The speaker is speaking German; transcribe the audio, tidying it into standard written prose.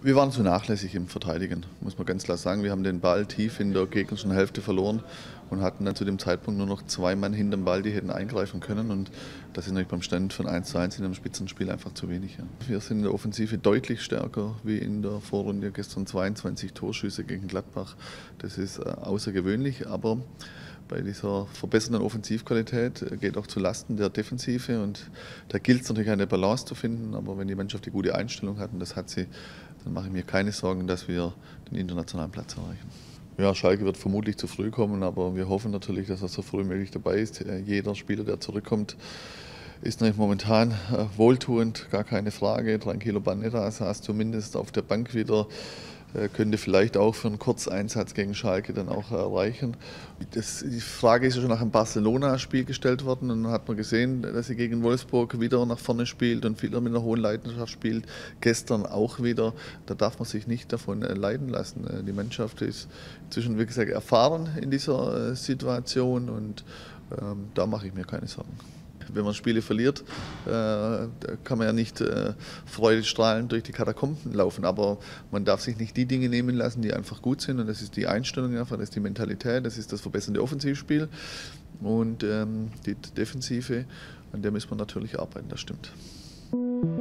Wir waren zu nachlässig im Verteidigen, muss man ganz klar sagen. Wir haben den Ball tief in der gegnerischen Hälfte verloren und hatten dann zu dem Zeitpunkt nur noch 2 Mann hinterm Ball, die hätten eingreifen können. Und das ist natürlich beim Stand von 1:1 in einem Spitzenspiel einfach zu wenig. Ja. Wir sind in der Offensive deutlich stärker wie in der Vorrunde. Gestern 22 Torschüsse gegen Gladbach. Das ist außergewöhnlich, aber bei dieser verbesserten Offensivqualität geht auch zu Lasten der Defensive, und da gilt es natürlich eine Balance zu finden, aber wenn die Mannschaft die gute Einstellung hat, und das hat sie, dann mache ich mir keine Sorgen, dass wir den internationalen Platz erreichen. Ja, Schalke wird vermutlich zu früh kommen, aber wir hoffen natürlich, dass er so früh wie möglich dabei ist. Jeder Spieler, der zurückkommt, ist natürlich momentan wohltuend, gar keine Frage. Tranquillo Bandera saß zumindest auf der Bank wieder, könnte vielleicht auch für einen Kurzeinsatz gegen Schalke dann auch reichen. Die Frage ist ja schon nach dem Barcelona-Spiel gestellt worden, und dann hat man gesehen, dass sie gegen Wolfsburg wieder nach vorne spielt und wieder mit einer hohen Leidenschaft spielt. Gestern auch wieder. Da darf man sich nicht davon leiden lassen. Die Mannschaft ist inzwischen, wie gesagt, erfahren in dieser Situation, und da mache ich mir keine Sorgen. Wenn man Spiele verliert, kann man ja nicht freudestrahlend durch die Katakomben laufen. Aber man darf sich nicht die Dinge nehmen lassen, die einfach gut sind. Und das ist die Einstellung einfach, das ist die Mentalität, das ist das verbessernde Offensivspiel und die Defensive, an der müssen wir natürlich arbeiten, das stimmt.